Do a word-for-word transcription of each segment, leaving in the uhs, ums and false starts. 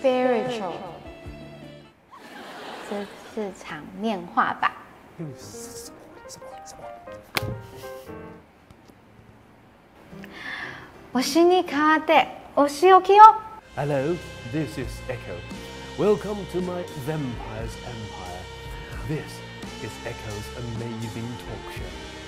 spiritual， 这是场面话吧？我心里卡的，我是 OK 哦。 Hello, this is Echo. Welcome to my Vampire's Empire. This is Echo's amazing talk show.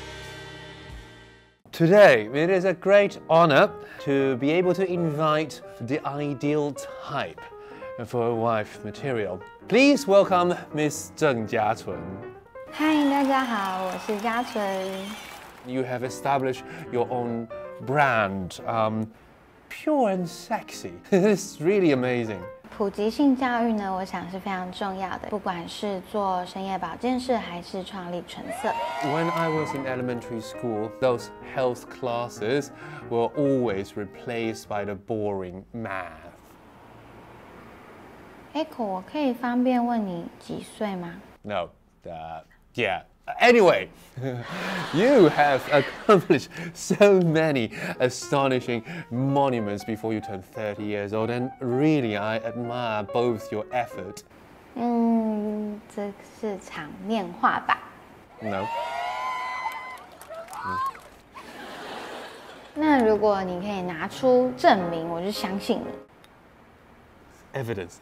Today, it is a great honor to be able to invite the ideal type for a wife material. Please welcome Miss Zheng Jiachun. 嗨，大家好，我是嘉纯。 You have established your own brand, um, pure and sexy. It's really amazing. 普及性教育呢，我想是非常重要的，不管是做深夜保健室，还是创立纯色。 When I was in elementary school, those health classes were always replaced by the boring math. Echo， 我可以方便问你几岁吗？ No, uh, yeah. Anyway, you have accomplished so many astonishing monuments before you turn thirty years old, and really I admire both your effort. 嗯，这是场面话吧？ No. 那如果你可以拿出证明，我就相信你。 Evidence.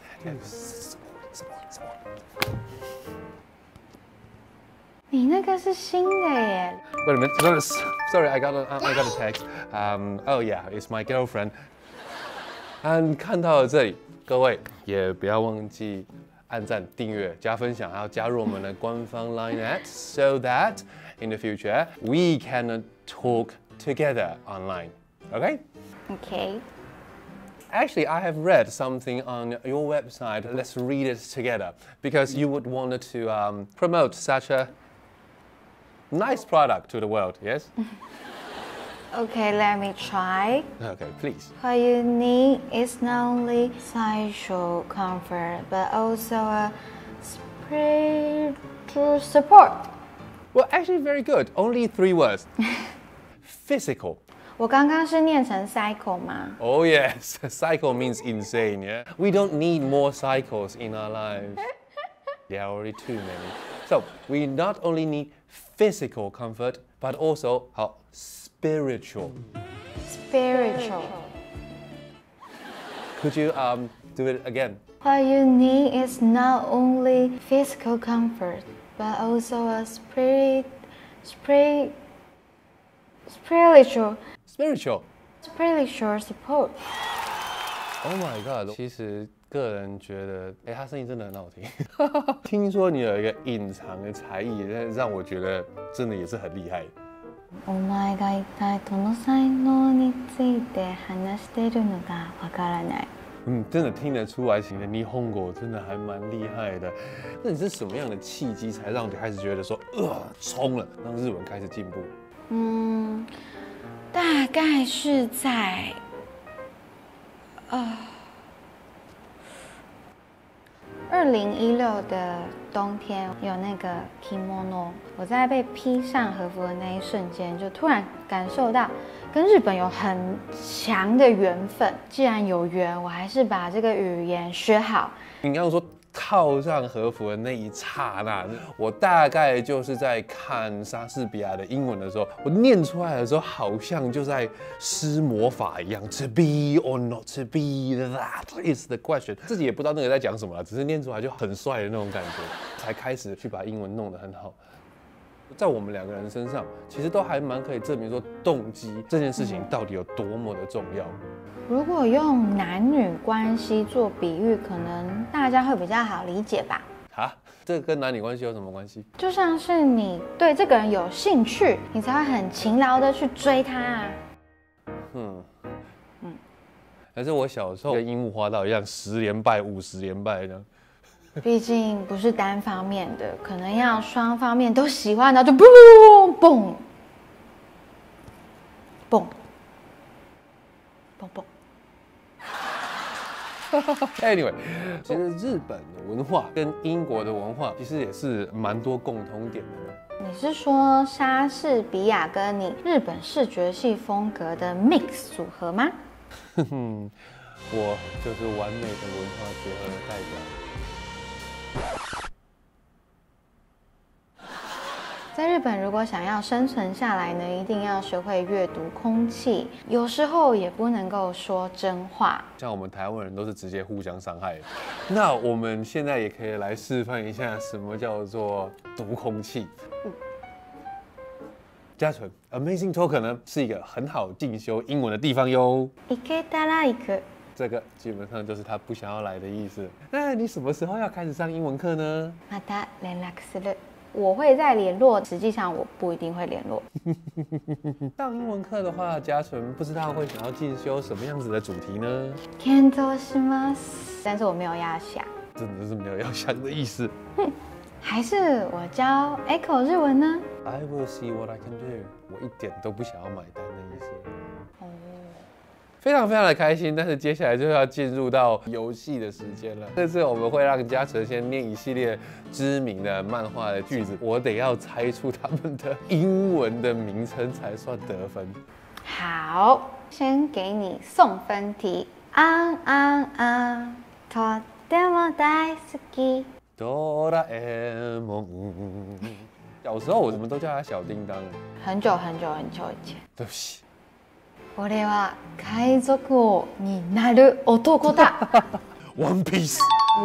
Wait a minute. Sorry, I got a, I got a text. Um, oh yeah, it's my girlfriend. And 看到了这里，各位也不要忘记按赞、订阅、加分享，还要加入我们的官方 Line at, so that in the future we can talk together online. Okay? Okay. Actually, I have read something on your website. Let's read it together because you would want to um, promote such a nice product to the world, yes? Okay, let me try. Okay, please. What you need is not only sexual comfort, but also a spiritual support. Well, actually very good. Only three words. Physical. 我刚刚是念成 cycle 吗？ Oh yes, cycle means insane, yeah? We don't need more cycles in our lives. There are already too many. So, we not only need physical comfort, but also how spiritual. Spiritual. Could you um, do it again? What you need is not only physical comfort, but also a spirit, spirit, spiritual, Spiritual. spiritual support. Oh my god！ 其实个人觉得，哎，他声音真的很好听。听说你有一个隐藏的才艺，让我觉得真的也是很厉害。 お前が一体どの才能について話してるのかわからない。 嗯，真的听得出来，你的霓虹狗真的还蛮厉害的。那你是什么样的契机才让你开始觉得说，呃，冲了，让日文开始进步？ 嗯，大概是在，呃，二零一六的冬天有那个 kimono， 我在被披上和服的那一瞬间，就突然感受到跟日本有很强的缘分。既然有缘，我还是把这个语言学好。 你刚刚说套上和服的那一刹那，我大概就是在看莎士比亚的英文的时候，我念出来的时候，好像就在施魔法一样。To be or not to be, that is the question。自己也不知道那个在讲什么了，只是念出来就很帅的那种感觉，才开始去把英文弄得很好。在我们两个人身上，其实都还蛮可以证明说，动机这件事情到底有多么的重要。 如果用男女关系做比喻，可能大家会比较好理解吧。 啊，这跟男女关系有什么关系？ 就像是你对这个人有兴趣，你才会很勤劳的去追他啊。 嗯嗯，可是我小时候跟樱木花道一样，十连败、五十连败这样。 毕竟不是单方面的，可能要双方面都喜欢的，就嘣嘣嘣嘣嘣。 Anyway， 其实日本的文化跟英国的文化其实也是蛮多共通点的。 你是说莎士比亚跟你日本视觉系风格的 mix 组合吗？ 我就是完美的文化结合的代表。 在日本，如果想要生存下来呢，一定要学会阅读空气，有时候也不能够说真话。 像我们台湾人都是直接互相伤害的，那我们现在也可以来示範一下什麼叫做讀空氣。嘉純 ，Amazing Talker 呢是一個很好進修英文的地方喲。 行けたら行く。 这个基本上就是他不想要来的意思。那你什麼時候要開始上英文課呢？ また連絡する。我会再聯絡，實際上我不一定會聯絡。 上英文課的話，嘉純不知道會想要進修什麼樣子的主題呢？ 検討します，但是我沒有要想， 真的是沒有要想的意思。 還是我教 Echo 日文呢 ？I will see what I can do。我一點都不想要買單的意思。哦。非常非常的開心，但是接下來就要進入到遊戲的時間了。這次我們會讓嘉誠先念一系列知名的漫畫的句子，我得要猜出他們的英文的名稱才算得分。 好，先給你送分題。あんあんあん、とっても大好き。 哆啦 A 夢。小時候我們都叫他小叮當。 很久很久很久以前。 對不起。 俺は海賊王になる男だ。 One Piece.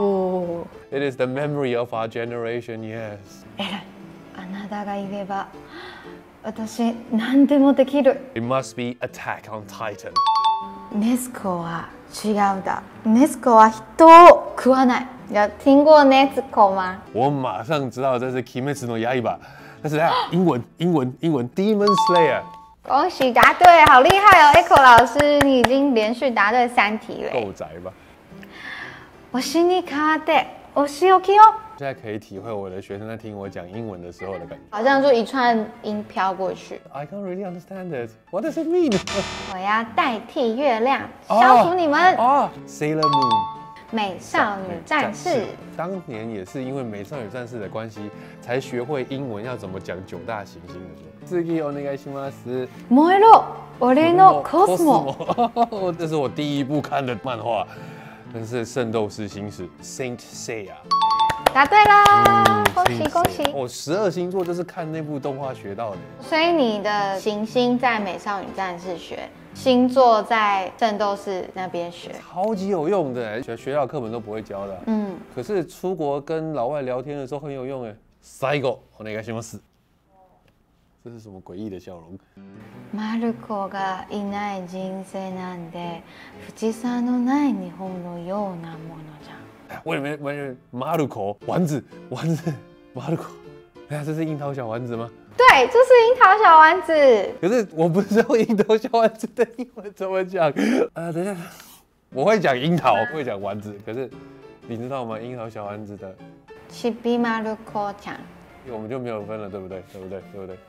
Oh. It is the memory of our generation, yes. えらい。あなたが言えば、私何でもできる。 It must be Attack on Titan. ネスコは違うだ。ネスコは人を食わない。有聽過ネスコ嗎？ 我馬上知道這是《鬼滅の刃》，但是英文英文英文 Demon Slayer。 恭喜答對，好厲害哦 ，Echo 老師，你已經連續答對三題了。 夠宅吧？ 推しに変わってお仕置きよ。 現在可以體會我的學生在聽我講英文的時候的感覺， 好像就一串音飄過去。 I can't really understand it. What does it mean? 我要代替月亮消除你們。 哦 ，Sailor Moon。 美少女戰士， 當年也是因為美少女戰士的關係，才學會英文要怎麼講九大行星的。次お願いします。 燃えろ、俺のコスモ。 這是我第一部看的漫畫，但是《聖鬥士星矢》Saint Seiya。 答對啦， 嗯、 恭喜恭喜！ 我十二星座就是看那部動畫學到的。 所以你的行星在美少女戰士學。星座在聖鬥士那邊學， 超級有用的，學學校課本都不會教的。嗯，可是出國跟老外聊天的時候很有用哎。最後お願いします。這是什麼詭異的笑容？ マルコがいない人生なんで、富士山のない日本のようなものじゃん。 我以為我以為マルコ丸子丸子マルコ，哎呀，這是櫻桃小丸子嗎？ 對，這是櫻桃小丸子。 可是我不知道櫻桃小丸子的英文怎麼講。呃，等一下，我會講櫻桃，會講丸子，可是你知道嗎？櫻桃小丸子的ちびまる子ちゃん， 我們就沒有分了，對不對？對不對？對不對？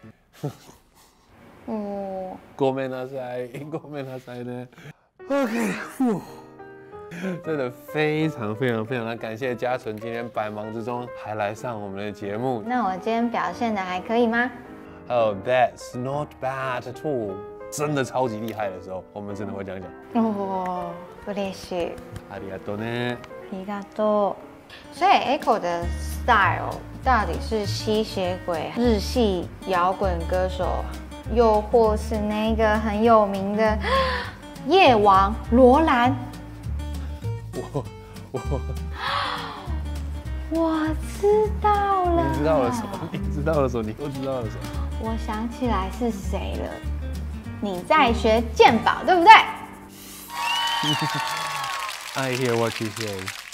哦。 ごめんなさい，ごめんなさい呢。OK， 呼。真的非常非常非常的感謝嘉純今天百忙之中還來上我們的節目。 那我今天表現得還可以嗎？ Oh, that's not bad at all。真的超級厲害的時候，我們真的會講講。 哦，嬉しい。 ありがとうね。 ありがとう。所以 Echo 的 style 到底是吸血鬼、日系搖滾歌手，又或是那個很有名的夜王羅蘭？ 我我我知道了。 你知道了什麼？你知道了什麼？你又知道了什麼？ 我想起來是誰了。你在學健保，對不對？ I hear what you say.